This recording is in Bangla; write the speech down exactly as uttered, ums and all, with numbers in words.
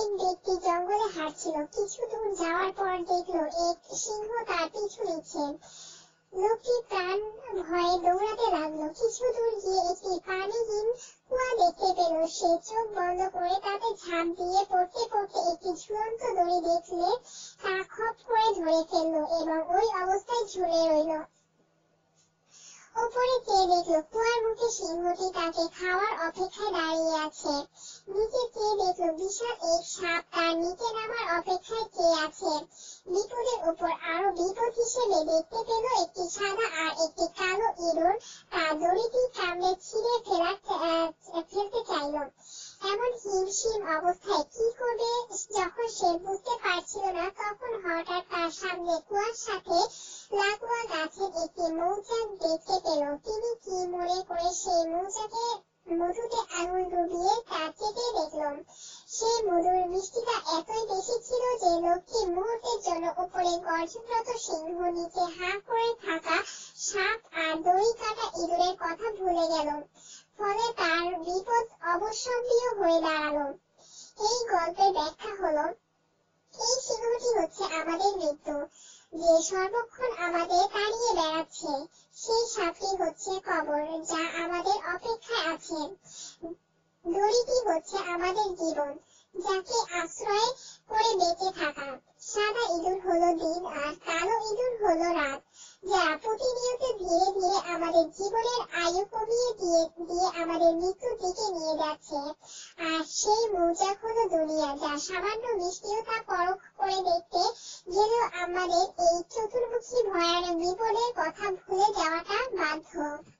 এক ব্যক্তি জঙ্গলে হাঁটছিল। কিছু দূর যাওয়ার পর দেখলো এক সিংহ তার পিছু নিচ্ছে। লোকটি প্রাণ ভয়ে দৌড়াতে লাগলো। কিছু দূর গিয়ে একটি পানিহীন কুয়া দেখতে পেল। সে চোখ বন্ধ করে তাতে ঝাঁপ দিয়ে পড়তে পড়তে একটি ঝুলন্ত দড়ি দেখলে তা খপ করে ধরে ফেললো এবং ওই অবস্থায় ঝুলে রইল। উপরে চেয়ে দেখলো কুয়ার মুখে সিংহটি তাকে খাওয়ার অপেক্ষায় দাঁড়িয়ে আছে। নিচে চেয়ে দেখলো বিশাল এক সাপ তার নিচে নামার অপেক্ষায় চেয়ে আছে। বিপদের উপর আরো বিপদ হিসেবে দেখতে পেল একটি সাদা আর একটি কালো ইঁদুর তার দড়িটি কামড়ে ছিঁড়ে ফেলা ফেলতে চাইল। এমন হিমশিম অবস্থায় কি করবে যখন সে বুঝতে পারছিল না, তখন হঠাৎ তার সামনে কুয়ার সাথে লাগোয়া গাছের একটি মৌচাক দেখতে পেল। তিনি কি মনে করে সেই মৌচাকে মধুতে আঙুল ডুবিয়ে তা চেটে দেখল। সেই মধুর মিষ্টিটা এতই বেশি ছিল যে লোকটি মুহূর্তের জন্য উপরে গর্জনরত সিংহ, নিচে হাঁ করে থাকা সাপ আর দড়ি কাটা ইঁদুরের কথা ভুলে গেল। ফলে তার বিপদ অবশ্যম্ভাবী হয়ে দাঁড়ালো। এই গল্পের ব্যাখ্যা হলো, এই সিংহটি হচ্ছে আমাদের মৃত্যু, যে সর্বক্ষণ আমাদের তাড়িয়ে বেড়াচ্ছে। সেই সাপটি হচ্ছে কবর, যা আমাদের অপেক্ষায় আছে। দড়িটি হচ্ছে আমাদের জীবন, যাকে আশ্রয় করে বেঁচে থাকা। সাদা ইঁদুর হলো দিন আর কালো ইঁদুর হলো রাত, যারা প্রতিনিয়ত ধীরে ধীরে আমাদের জীবনের আয়ু কমিয়ে দিয়ে দিয়ে আমাদের মৃত্যুর দিকে নিয়ে যাচ্ছে। আর সেই মৌচাক হলো দুনিয়া, যা সামান্য মিষ্টিও তা পরখ করে দেখতে গেলেও আমাদের এই চতুর্মুখী ভয়ানক বিপদের কথা ভুলে যাওয়াটা বাধ্য।